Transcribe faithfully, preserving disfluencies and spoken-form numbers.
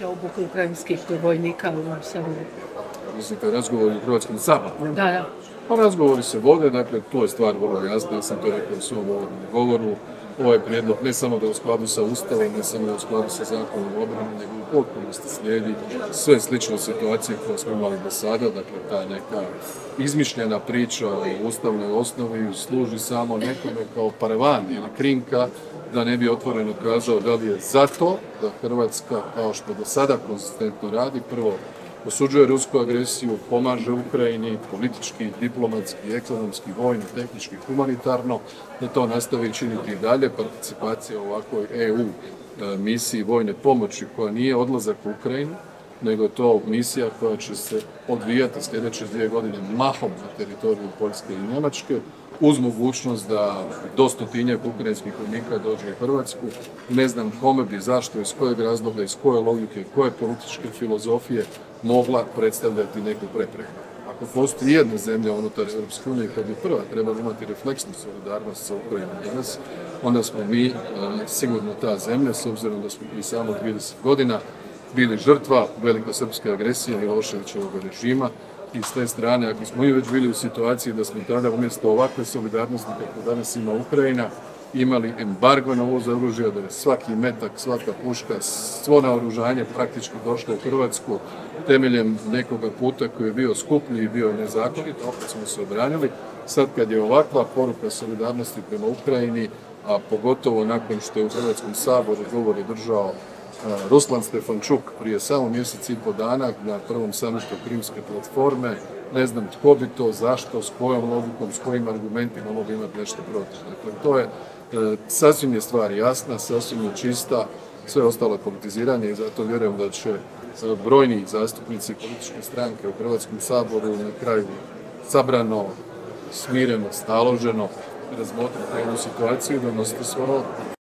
obuke ukrajinskih vojnika u Saboru. Mislite, razgovori u Hrvatskom saboru? Da, da. Pa razgovori se vode, dakle, to je stvar vrlo jasna, ja sam to rekao u svom uvodnom govoru. Ovaj prijedlog ne samo da je u skladu sa Ustavom, ne samo da je u skladu sa zakonom o obrani, nego u potpunosti slijedi sve slične situacije koje smo imali do sada, dakle, ta neka izmišljena priča o ustavnoj osnovi služi samo nekome kao paravan ili krinka, da ne bi otvoreno kazao da li je zato da Hrvatska, kao što do sada konzistentno radi, prvo osuđuje rusku agresiju, pomaže Ukrajini, politički, diplomatski, ekonomski, vojno, tehnički, humanitarno, da to nastavi činiti i dalje. Participacija u ovakvoj E U misiji vojne pomoći koja nije odlazak u Ukrajinu, nego je to misija koja će se odvijati sljedeće dvije godine mahom na teritoriju Poljske i Njemačke, uz mogućnost da do stotinjak ukrajinskih vojnika dođe u Hrvatsku. Ne znam kome bi, zašto, iz kojeg razloga, iz koje logike, koje političke filozofije mogla predstavljati neku prepreku. Ako postoji jedna zemlja unutar Europske unije koja bi prva trebala imati refleksnu solidarnost sa Ukrajinom danas, onda smo mi sigurno ta zemlja, s obzirom da smo prije samo trideset godina bili žrtva velikosrpske agresije Miloševićevog režima. I s te strane, ako smo mi već bili u situaciji da smo tada umjesto ovakve solidarnosti kako danas ima Ukrajina, imali embargo na uvoz oružja, da je svaki metak, svaka puška, svo naoružanje praktički došlo u Hrvatsku temeljem nekoga puta koji je bio skuplji i bio nezakonit, opet smo se obranili. Sad kad je ovakva poruka solidarnosti prema Ukrajini, a pogotovo nakon što je u Hrvatskom saboru govor držao Ruslan Stefančuk prije samo mjesec i pol dana na prvom samitu Krimske platforme, ne znam tko bi to, zašto, s kojom logikom, s kojim argumentima mogu imati nešto protiv. Dakle, to je, sasvim je stvar jasna, sasvim je čista, sve ostalo je politiziranje i zato vjerujem da će brojni zastupnici političke stranke u Hrvatskom saboru na kraju sabrano, smireno, staloženo razmotriti ovu situaciju i donositi svoje odluke.